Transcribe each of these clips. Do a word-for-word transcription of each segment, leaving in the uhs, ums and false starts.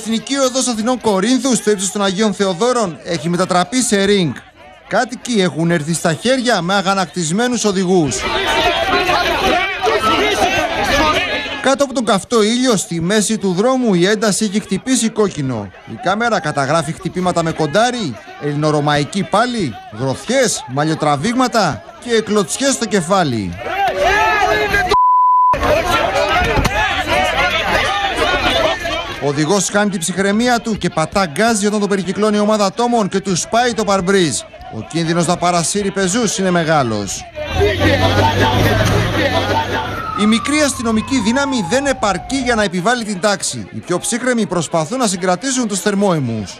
Εθνική Οδός Αθηνών Κορίνθου στο ύψος των Αγίων Θεοδόρων έχει μετατραπεί σε ριγκ. Κάτοικοι έχουν έρθει στα χέρια με αγανακτισμένους οδηγούς. Κάτω από τον καυτό ήλιο, στη μέση του δρόμου, η ένταση έχει χτυπήσει κόκκινο. Η κάμερα καταγράφει χτυπήματα με κοντάρι, ελληνορωμαϊκή πάλι, γροθιές, μαλλιοτραβήγματα και κλωτσιές στο κεφάλι. Ο οδηγός χάνει την ψυχραιμία του και πατά γκάζι όταν το περικυκλώνει η ομάδα ατόμων και του σπάει το παρμπρίζ. Ο κίνδυνος να παρασύρει πεζούς είναι μεγάλος. Η μικρή αστυνομική δύναμη δεν επαρκεί για να επιβάλλει την τάξη. Οι πιο ψύχρεμοι προσπαθούν να συγκρατήσουν τους θερμόαιμους.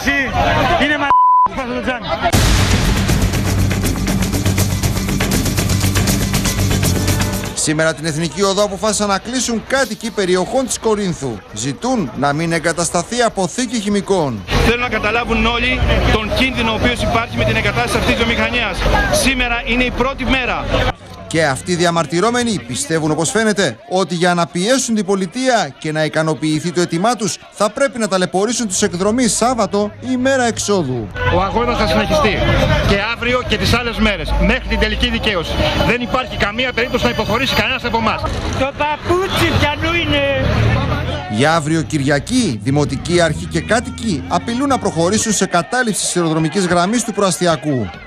Σήμερα την Εθνική Οδό αποφάσισαν να κλείσουν κάτοικοι περιοχών της Κορίνθου. Ζητούν να μην εγκατασταθεί αποθήκη χημικών. Θέλω να καταλάβουν όλοι τον κίνδυνο ο οποίος υπάρχει με την εγκατάσταση αυτής της βιομηχανίας. Σήμερα είναι η πρώτη μέρα. Και αυτοί οι διαμαρτυρόμενοι πιστεύουν, όπως φαίνεται, ότι για να πιέσουν την πολιτεία και να ικανοποιηθεί το αίτημά τους θα πρέπει να ταλαιπωρήσουν τους εκδρομείς Σάββατο ή μέρα εξόδου. Ο αγώνας θα συνεχιστεί και αύριο και τις άλλες μέρες μέχρι την τελική δικαίωση. Δεν υπάρχει καμία περίπτωση να υποχωρήσει κανένας από εμάς. Το παπούτσι πιανού είναι. Για αύριο Κυριακή, δημοτικοί αρχή και κάτοικοι απειλούν να προχωρήσουν σε κατάληψη της σιδηροδρομικής γραμμής του προαστιακού.